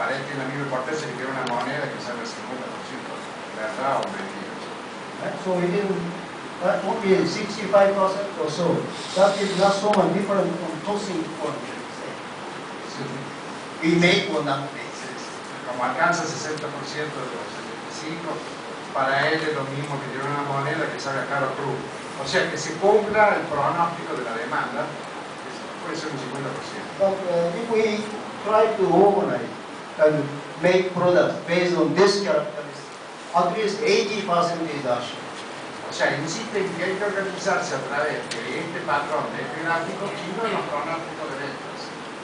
para él tiene la misma importancia que tiene una moneda que sale el 50%, ¿verdad o mentira? Right? So within only 65% or so, that is not so much different from tossing coin, say. Sí. We make or not make. Como alcanza el 60% de los 75%, para él es lo mismo que tiene una moneda que salga caro cruz. O sea, que se cumpla el pronóstico de la demanda, puede ser un 50%. But if we try to organize and make products based on this characteristic, at least 80% is assured. O sea, insiste en que hay que organizarse a través de este patrón, de este gráfico, y no en los pronósticos de ventas.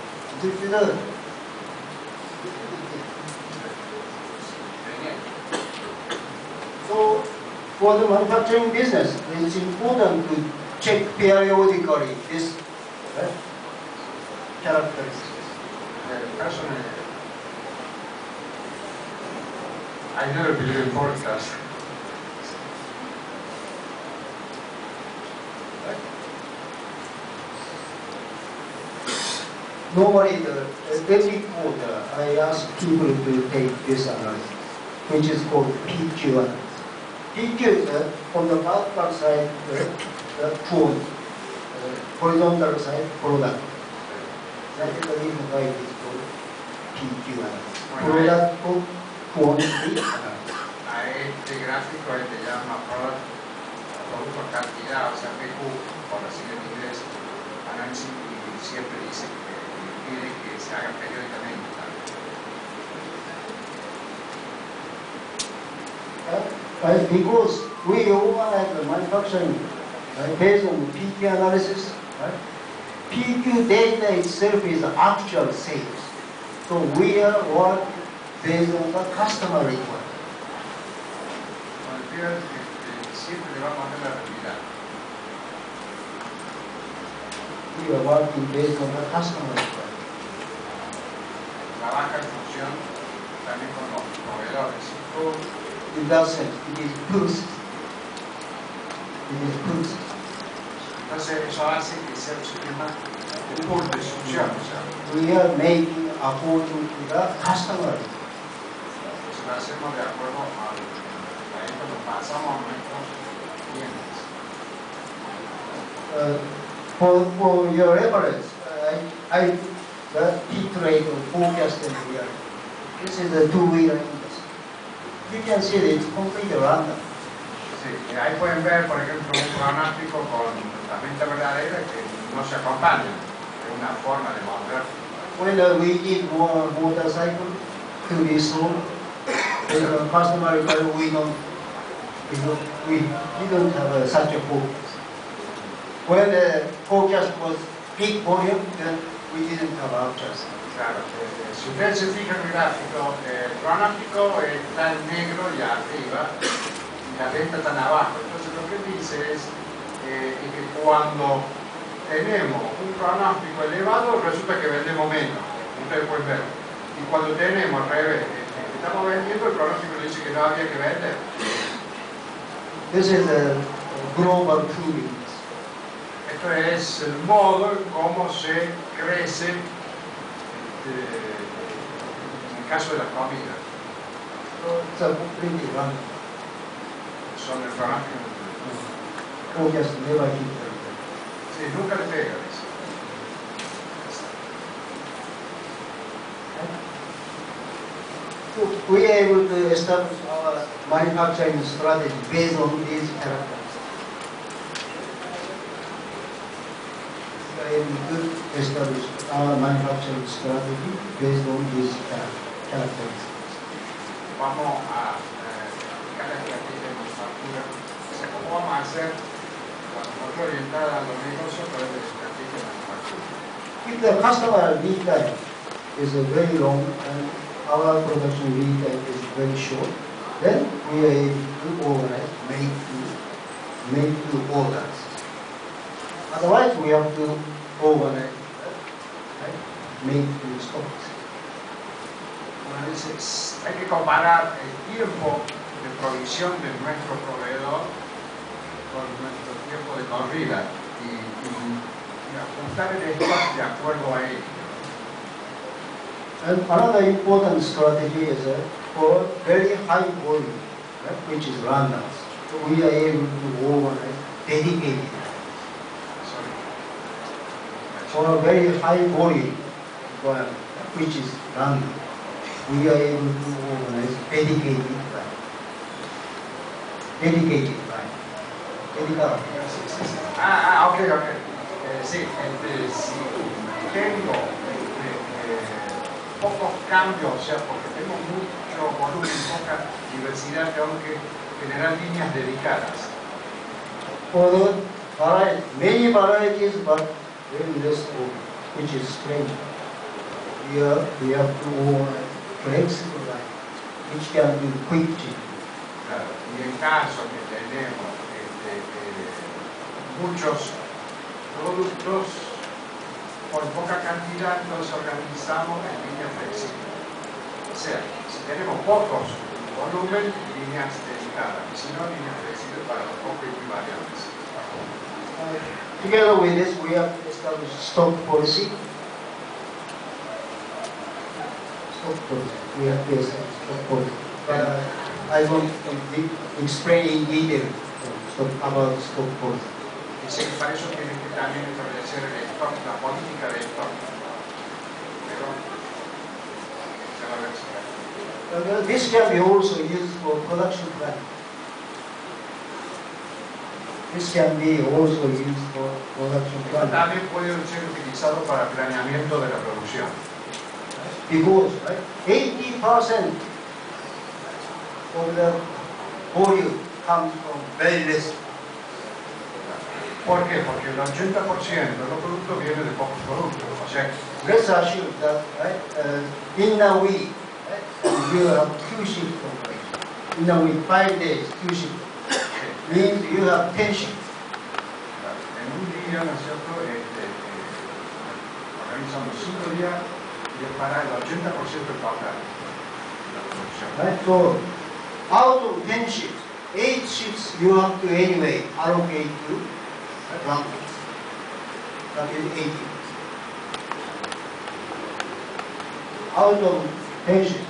So, for the manufacturing business, it's important to check periodically this characteristics. I never believe in forecast. Normally, every quarter, I ask people to take this analysis, which is called PQ analysis. PQ is on the vertical side, the quote, horizontal side, product. That is the reason why it is called PQ analysis. Product quantity analysis. A este gráfico él le llama producto cantidad, o sea, PQ, por decirlo en inglés, análisis, y siempre dice que pide que se haga periódicamente. Because we organize the manufacturing based on PQ analysis, PQ data itself is actual sales. So we are working based on the customer requirement. Siempre le vamos a dar la realidad. We are working based on the customer requirement. Trabaja en función también con los proveedores. In that sense, it is pushed. It is pushed. Entonces eso hace que sea un sistema de pull de succión. O sea, We are making according to the customer. si lo hacemos de acuerdo a esto, lo pasamos a nuestros clientes. For your reference, the hit rate of forecasting here. This is a two-wheeler industry. You can see that it's completely random. Sí, y ahí pueden ver, por ejemplo, un pronóstico con la venta verdadera que no se acompaña. Es una forma de mostrar. When we need more motorcycle to be sold, the customer requires we didn't have such a forecast. When the forecast was big volume, then we didn't have outcomes. Claro, si ustedes se fijan en el gráfico, el pronóstico está en negro y arriba, y la venta está en abajo. Entonces lo que dice es que cuando tenemos un pronóstico elevado, resulta que vendemos menos. Ustedes pueden ver. Y cuando tenemos al revés, estamos vendiendo, el pronóstico dice que no había que vender. This is a global tooling. Esto es el modo en cómo se crece en el caso de las comidas. It's a completely random. Son el pronóstico. Forecast never hit like that. Sí, nunca le pega, dice. So we are able to establish our manufacturing strategy based on these characteristics. We are able to establish our manufacturing strategy based on these characteristics. Vamos a explicar la estrategia de manufactura. O sea, cómo vamos a hacer la manufactura orientada a los negocios a través de la estrategia de manufactura. If the customer lead time is very long and our production lead time is very short, then we are able to organize, make to orders. Otherwise, we have to organize, right? Make to stocks. Bueno, dice, hay que comparar el tiempo de provisión de nuestro proveedor con nuestro tiempo de corrida y ajustar el stock de acuerdo a ello. And another important strategy is for very high volume, right, which is randoms. So we are able to organize dedicated for a very high volume requirement, which is random. We are able to organize dedicated line. Dedicated line. Dedicated. Ok. Sí, si tengo pocos cambios, o sea, porque tengo mucho volumen, poca diversidad, tengo que generar líneas dedicadas. For the many varieties, but very less volume, which is strange. Here we have to organize flexible line, which can do quick change. Claro, y en caso que tenemos muchos productos con poca cantidad, los organizamos en líneas flexibles. O sea, si tenemos pocos volumen, líneas dedicadas, y si no, líneas flexibles para los pocos equivariantes. Together with this, we have established stock policy. We have this stock policy. But I won't explain in detail about stock policy. Dice que para eso tienen que también establecer el stock, la política de stock. Pero se va a ver. This can be also used for production planning. This can be also used for production planning. También puede ser utilizado para planeamiento de la producción. Because 80% of the volume comes from very less. ¿Por qué? Porque el 80% de los productos viene de pocos productos. O sea, let's assume that in a week you have 2 shifts operation. In a week, 5 days, 2 shifts. Means you have 10 shifts. En un día, ¿no es cierto? Organizamos 5 días y es para el 80% del total de la producción. Right? So, out of 10 shifts, 8 shifts you have to anyway allocate to blankets. That is 80. Out of 10 shifts.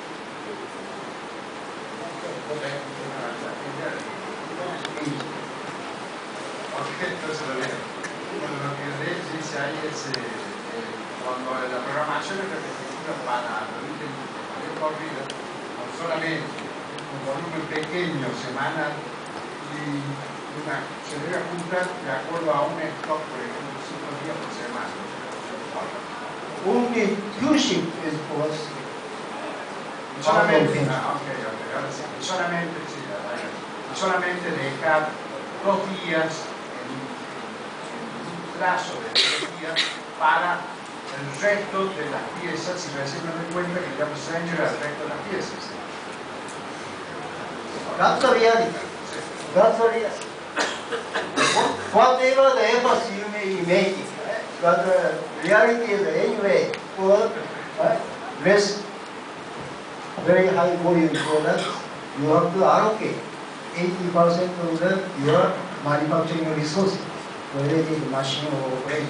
Entonces lo leo. Bueno, lo que Reyes dice ahí es cuando la programación es repetitiva para el mayor corrido, con solamente un volumen pequeño semanal y se debe ajustar de acuerdo a un stock, por ejemplo, 5 días por semana. Only 2 shifts is for us. Solamente, ahora sí, solamente dejar 2 días en un plazo de 2 días para el resto de las piezas, y recién me doy cuenta que ya no se entra el resto de las piezas. That's the reality. That's the reality. Whatever the efforts you may be making, right? But the reality is anyway, for less very high volume products, you have to allocate 80% of your manufacturing resources, whether it is machine or operating.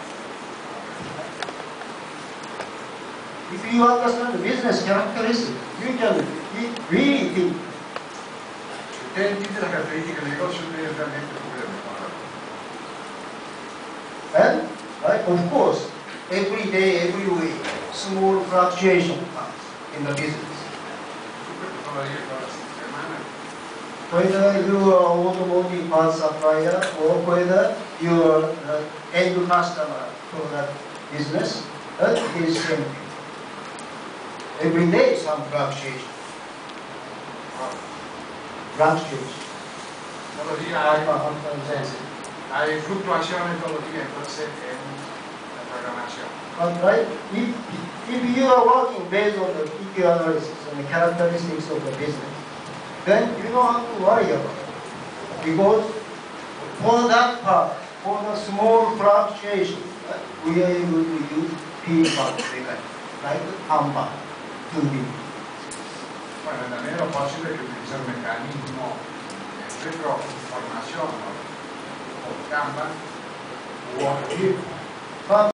If you understand the business characteristics, you can really think. Si usted entiende las características del negocio, usted realmente puede mejorar. And, right, of course, every day, every week, small fluctuation comes in the business. Whether you are automotive parts supplier or whether you are end customer for that business, that is same thing. Every day some fluctuation. Todos los días hay fluctuaciones todos los días, entonces en la programación. But right, if you are working based on the PQ analysis and the characteristics of the business, then you don't have to worry about it. Because for that part, for the small fluctuation, we are able to use P-part mechanics, like Kanban, 2D. Bueno, en la medida de lo posible hay que utilizar un mecanismo de retroinformación, ¿no? O Kanban u otro tipo.